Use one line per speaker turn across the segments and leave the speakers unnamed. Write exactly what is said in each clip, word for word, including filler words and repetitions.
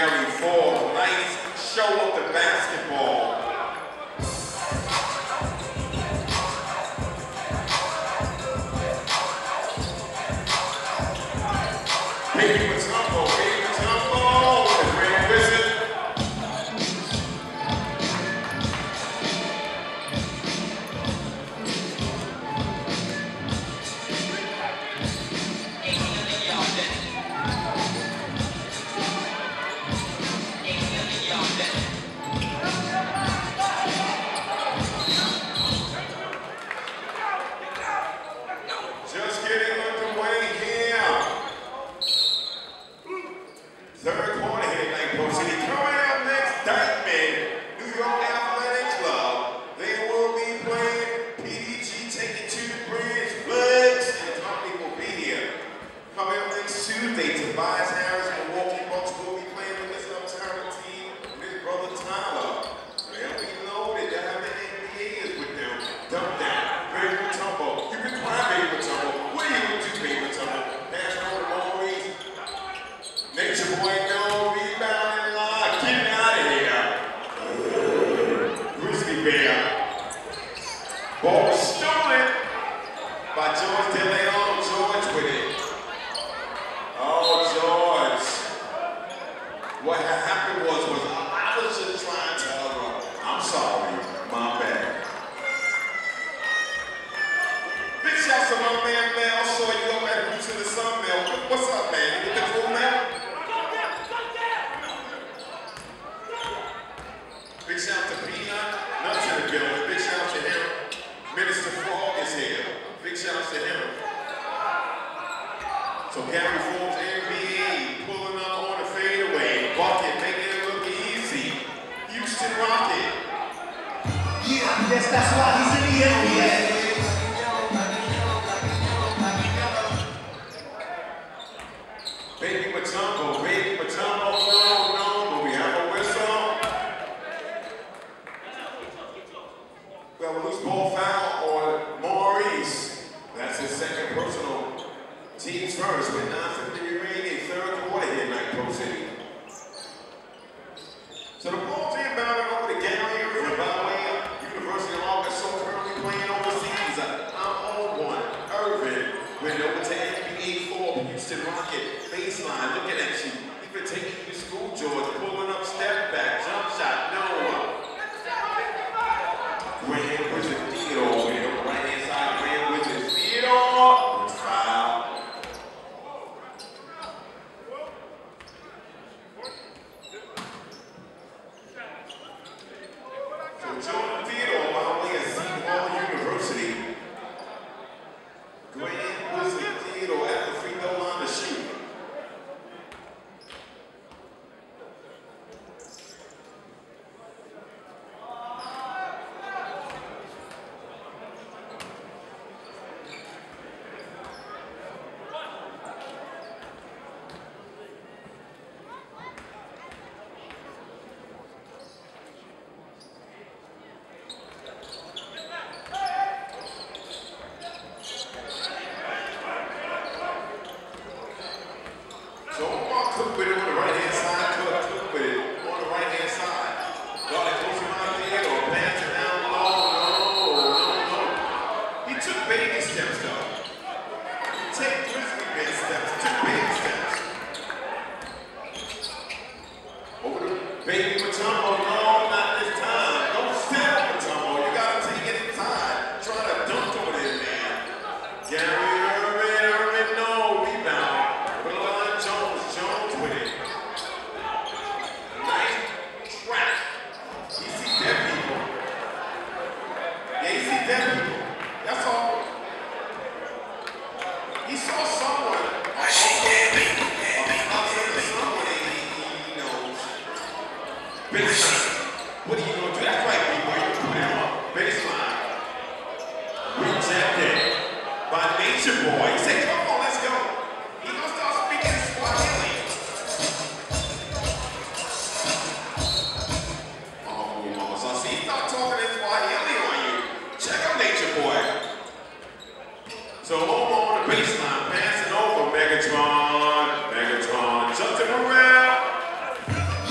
Gary Ford. Nice show of the basketball. Baby Matumbo, Baby Matumbo, the Grand Wizard. Just getting underway here. Third quarter here at Oupoh City. Coming up next, Dykeman, New York Athletic Club. They will be playing P D G, taking to the bridge. Flex and Hunte will be here. Coming up next Tuesday, Tobias Harris, Milwaukee Bucks will be playing with this Uptowners team and his brother Tyler. So they'll be loaded. They'll have the N B As with them. Dump down. Baby Matumbo. You can cry, Baby Matumbo. What are you going to do, Baby Matumbo? Pass it over to Maurice. Nature boy, no rebounding line. Get out of here. Grizzly Bear. Ball was stolen by George DeLeon. George with it. Oh, George. What happened was, was I was just trying to tell her, I'm sorry, my bad. Big shouts to my man Mel. Saw you up at Roots in the Sun, Mel. What's up, man? You get the cool, Mel? Big shout to Peanut. Nuts in the building. Big shout to him. Minister Frog is here. Big shout to him. So Gary Forbes, N B A, pulling up on the fadeaway. Bucket, making it look easy. Houston Rocket.
Yeah, yes, that's why he's in the N B A.
Baby Matumbo, Baby Matumbo, no, no, but we have a whistle. We have a loose ball foul on Maurice. That's his second personal. Teams first with nine fifty remaining, third quarter here in Oupoh City. So the ball's inbounding over to Gary Ervin, by the way, University of Arkansas currently playing overseas. I'm on one. Ervin went over to N B A four, Houston Rocket. Baseline, looking at you. You've been taking you to school, George. Pulling up, step back, jump shot, no. Greene with the Theodore with him. Right hand side, Greene with the Theodore. Foul. So Jordan Theodore, by the way, at Seton University. Greene was the Theodore at the free throw line to shoot. So Omar took with it on the right-hand side, Cook took with it on the right-hand side. Got it close to my head or pass it down low. No, no, no. He took baby steps though. He took grizzly baby steps. He took baby steps. Over to Baby Matumbo. No, not this time. Don't step, Matumbo. You gotta take it inside. Try to dunk on it, man. Gary Ervin, Ervin, no rebound. Jones with it. Nice trap. You see dead people. Yeah, you see dead people. That's all. He saw someone. Someone he knows. Baseline. What are you going to do? That's right, people. You put him up. Baseline. Rejected by Nature Boy. He said, come on, let's go. He going to start speaking Swahili. So I see, start talking in Swahili on you. Check out Nature Boy. So Omar on the baseline, passing over Megatron. Megatron, jump to Burrell.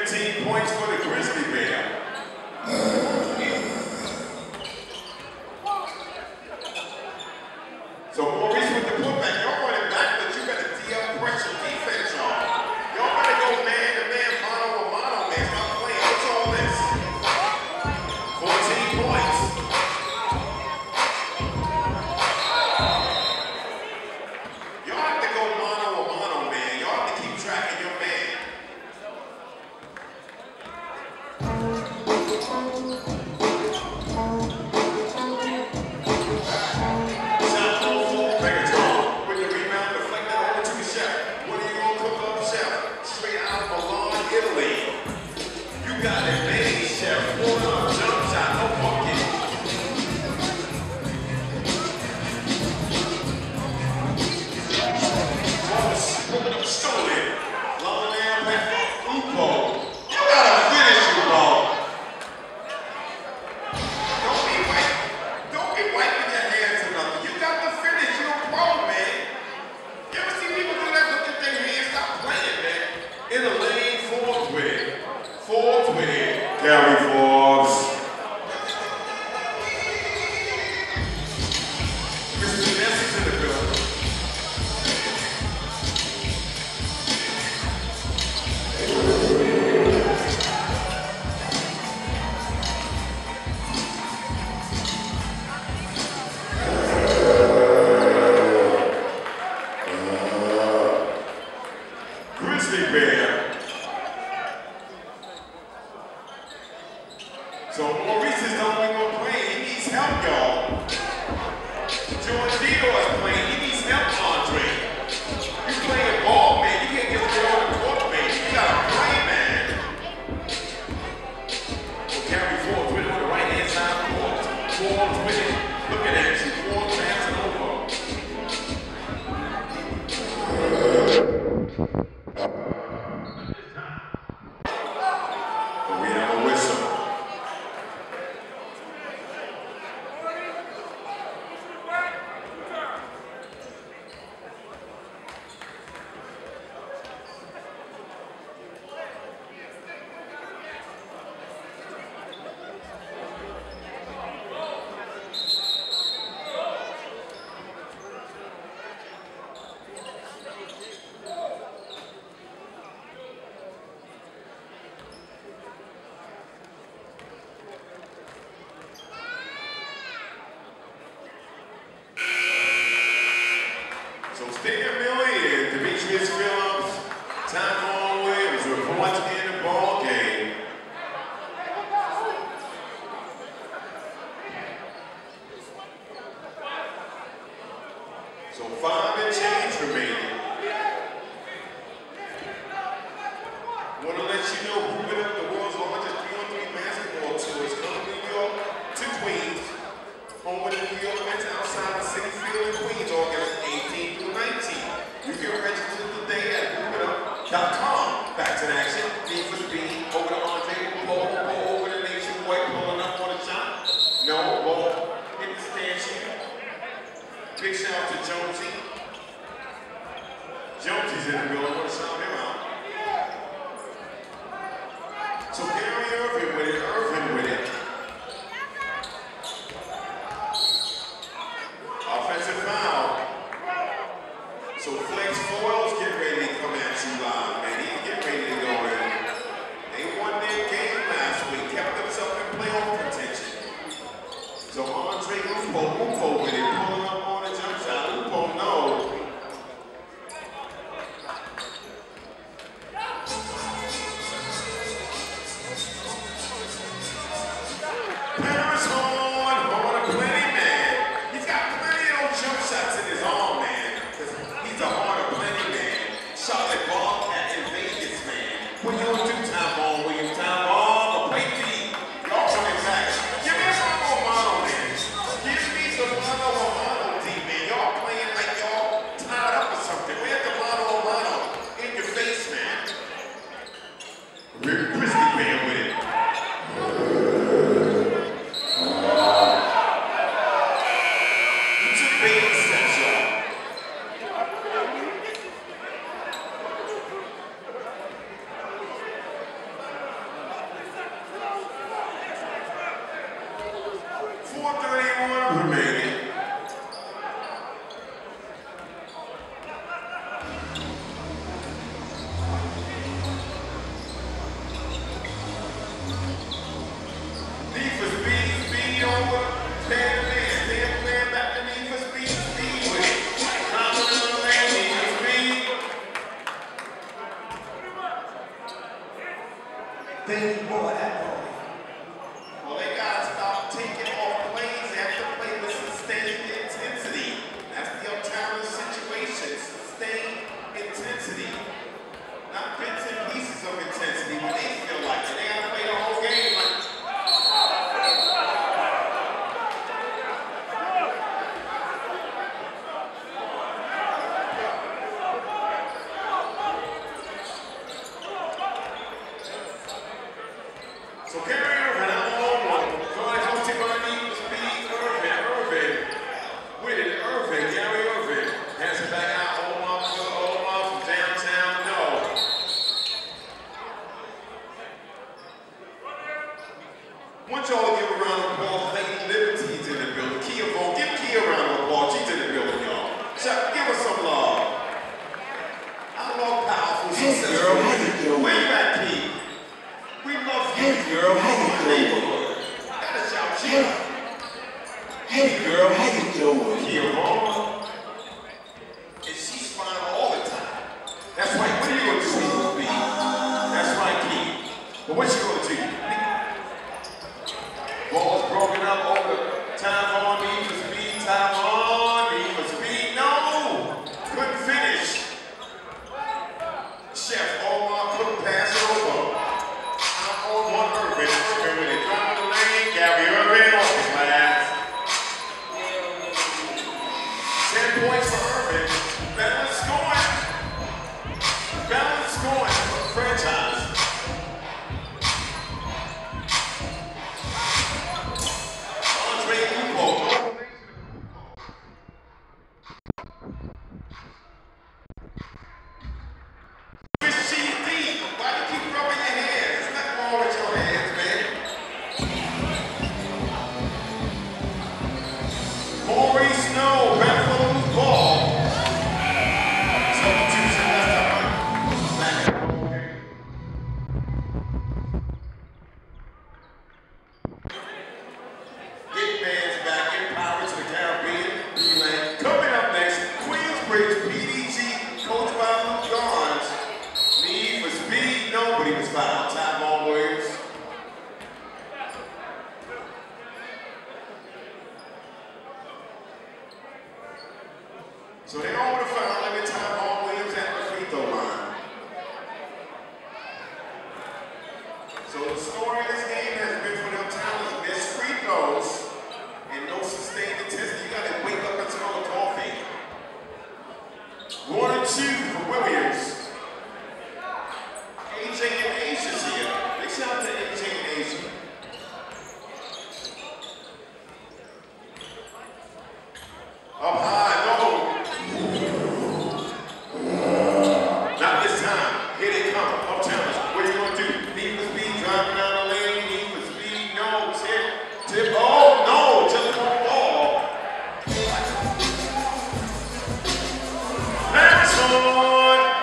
fifteen points for the Grizzly Bear. So Maurice with the putback, y'all running back, but you got to D up pressure defense, y'all. Y'all better go man to man, mano a mano, man. Stop playing. What's all this? fourteen points. Y'all have to go mano a mano, man. Y'all have to keep track of your man. So Maurice is the only one playing. He needs help, y'all. Theodore is playing. He needs help, Andre. You're playing ball, man. You can't just get on the court, man. You gotta play, man. We'll carry forward with it on the right-hand side of the court. Forward with it. Looking at you. Forward passing over. We have a whistle. So Stan Milien, Demetrius Phillips, Tyvon reports in the ball game. So five and change remaining. Want to let you know who went up the world's largest three on three basketball tour is coming to New York to Queens. Home with the New York Mets outside the City Field in Queens, August eighteenth through nineteenth. You can register today at hoop it up dot com. Back to the action. B for the B. Over to Andre. Ball, ball over the nationwide. Pulling up on a shot. No ball. Hit the stanchion. Big shout out to Jonesy. Jonesy's in the building. Want to shout him out. So Gary Ervin with it. Ervin with it. Offensive foul. So Flex Foils get ready to come at you live, man. He's getting ready to go in. They won their game last week, kept themselves in playoff contention. So Andre Oupoh, Oupoh with it, pulling up on a jump shot. Oupoh, no. Paris on, on a plenty, man. He's got plenty of those jump shots in his arm, man. He's a harder plenty, man. Charlotte Ballcat in Vegas, man. What you gonna do, Tyvon, Williams? Tyvon, the play D. Y'all coming back. Give me a mano a mano, man. Give me some mano a mano, D, man. Y'all playing like y'all tied up or something. Where's the mano a mano? In your face, man. Grizzly Bear with it. It's a big steps, y'all.
baby boy, that boy.
Well, they gotta stop taking off plays. They have to play with sustained intensity. That's the Uptowners situation. Sustained intensity. Not bits and pieces of intensity when they feel like it. They gotta play the whole game like. So carry Ervin out on one. So I told you I need to speed Ervin. Ervin. With it, Ervin. Gary Ervin. Hands it back out. Omar, Omar from downtown. No. I want y'all to give a round of applause. Lady Liberty's in the building. Theodore, give Kia a round of applause. She's in the building, y'all. Chuck, give us some love. I love powerful. She says, girl, way back, Key. We love you.
Hey girl, how you doing?
Gotta shout Kia.
Hey girl, how you doing?
Kia Mama. And she's fine all the time. That's right. What are you gonna do, B? That's right, Key. But what you gonna do? Ball's broken up over Tyvon, need for speed. Tyvon, need for speed. No! Couldn't finish. Chef Omar couldn't pass it over. I'm on one Ervin. Ervin with it. Drop the lane. Gary Ervin off the glass. Ten points for Ervin. Balance scoring. Balance scoring for the franchise. Oupoh. Why do you keep rubbing your hands? There's nothing wrong with your hands, man. Maurice, no. Back for the loose ball. Substitution left up. Back at the okay. Get man's back in power to the Caribbean. Milien. Coming up next, Queensbridge P D G, coached by Oupohnars. Need for speed, no, but he was fouled. Tyvon Williams. So they all would have fouled him at Tyvon Williams at the free throw line. So the story of this game has been for the Uptowners missed free throws and no sustained intensity. You gotta wake up and smell the coffee. One and two for Williams. A J and Asia's here. Big shout out to A J and Asia. Up high, no. Not this time. Here they come. Uptowners. What are you gonna do? Need for speed, driving down the lane. Need for speed, no. Tip, tip. Oh no, just one ball. Harrison.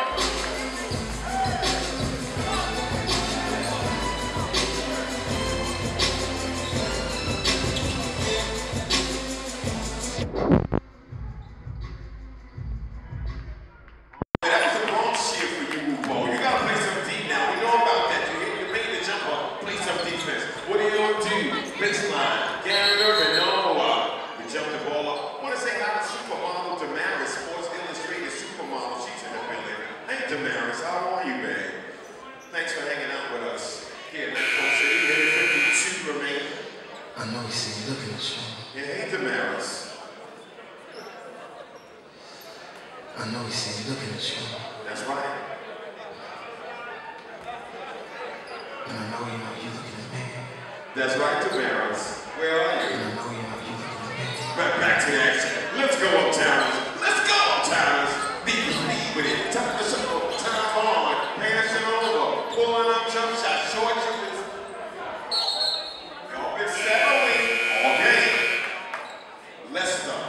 Baseline, Gary Ervin, no, uh, we jumped the ball up. I want to say hi to supermodel Demetrius, Sports Illustrated supermodel. She's in the building. Hey, Demetrius, how are you, man? Thanks for hanging out with us here in Mexico City. Minute fifty-two remaining.
I know you see me looking at you.
Yeah, hey, Demetrius.
I know you see me looking at you.
That's right.
And I know you know you looking at me.
That's right, Demetrius. Where are you?
And I know you know you looking at me.
Back, back to the action. Let's go, Uptowners. Let's go, Uptowners. Lead the lead with it. Time to show. Time on. Passing over. Pulling up jump shot. Short shooters. Y'all been settling all game. Leicester.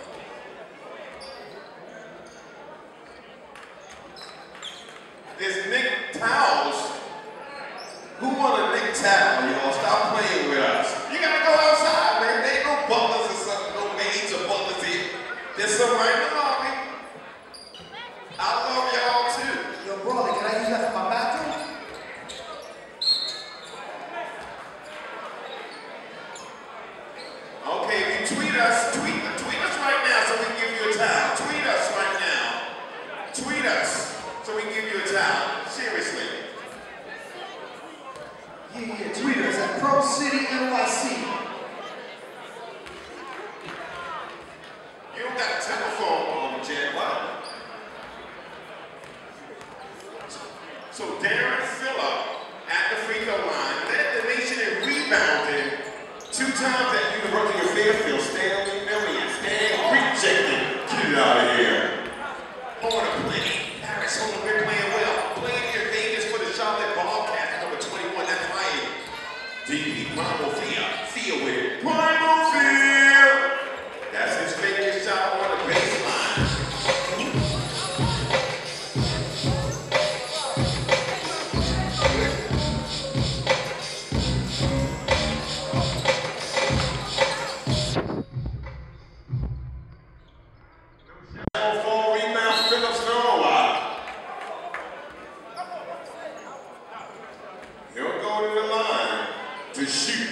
There's Nick Towels. Who wanna Nick Towel, y'all? Stop playing with us. You gotta go outside, man. There ain't no butlers or something, no maids or butlers here. There's some right in the lobby. tweet us, tweet, tweet us right now so we can give you a towel. Tweet us right now. Tweet us so we can give you a towel. Seriously.
Yeah, yeah, tweet us at Pro City N Y C.
You don't got a telephone on, Jen, what? So, so Darren Phillips at the free throw line led the nation in rebounding two times at University of Fairfield. Stanley, Milien, Stanley, rejected. Get it out of here. Horner playing. Harris Horner been playing well. Playing in Vegas for the Charlotte Bobcats, number twenty-one. That's right. D P Primal Fear. Fear with it. Primal Fear. That's his favorite shot on the baseline. For rebound, Phillips, Ndour. He'll go to the line to shoot.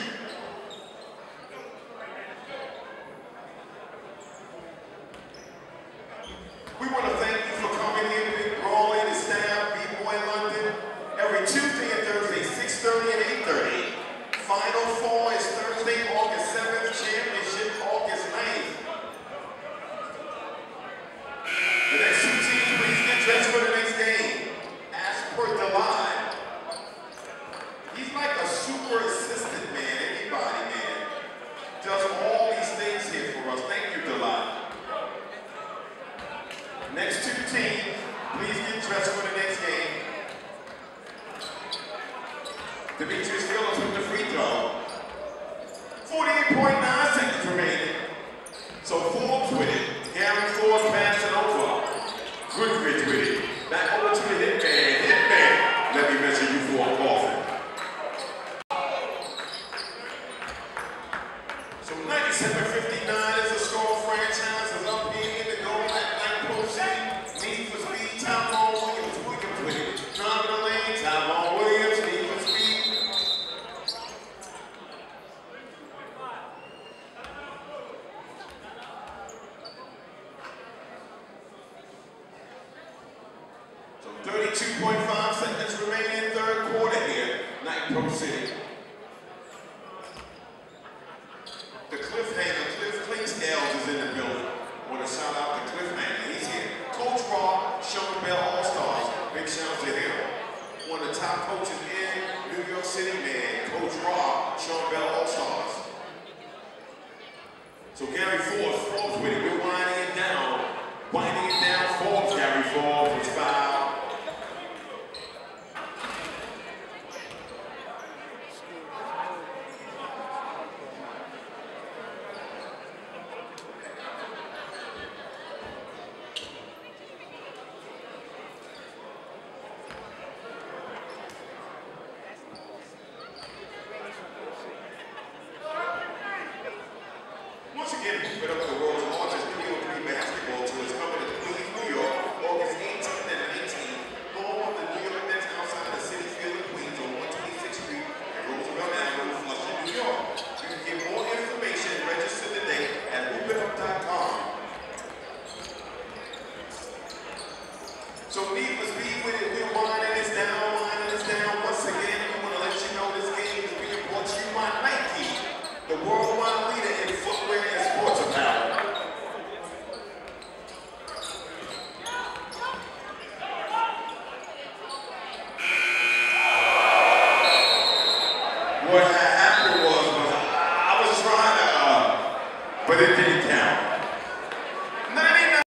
We want to thank you for coming here, Big Brawley, the staff, B-Boy London. Every Tuesday and Thursday, six thirty and eight thirty. Final Four is Thursday, August seventh. Championship, August ninth. The next two teams, please get dressed for the next game. As per DeLeon. He's like a super assistant, man. Anybody, man. Does all these things here for us. Thank you, DeLeon. Next two teams, please get dressed for the next game. Demetrius Phillips with the free throw. forty-eight point nine seconds remaining. So Forbes with it. Gary Ford passing over. Goodrich with it. Back over to the hitman. Hitman. Let me measure you for a coffin. So ninety-seven fifty-nine is the score. Franchise is up here in the goal at Oupoh City. Need for speed. Tyvon Williams. Williams with it. Driving the lane. Tyvon Williams. Need for speed. So thirty-two point five seconds remaining in third quarter here. Oupoh City. The Cliffhanger, Cliff Clinksdale is in the building. Want to shout out the Cliffhanger. He's here. Coach Rob, Sean Bell All-Stars. Big shout out to him. One of the top coaches in New York City, man. Coach Rob, Sean Bell All-Stars. So Gary Forbes, Forbes with it. We're winding it down. Winding it down. Forbes, Gary Forbes was fouled. Once again, put up the world's largest New York three basketball tour is coming to Queens, New York, August eighteenth and nineteenth. Home of the New York Knicks outside of City Field in Queens on one twenty-sixth Street and Roosevelt Avenue, Flushing, New York. You can get more information and register today at hoop it up dot com. So needless be with it, we're winding this down, winding this down. Once again, we want to let you know this game is being brought to you by Nike, the worldwide leader in footwear and sports apparel. What happened was, was I was trying to, uh, but it didn't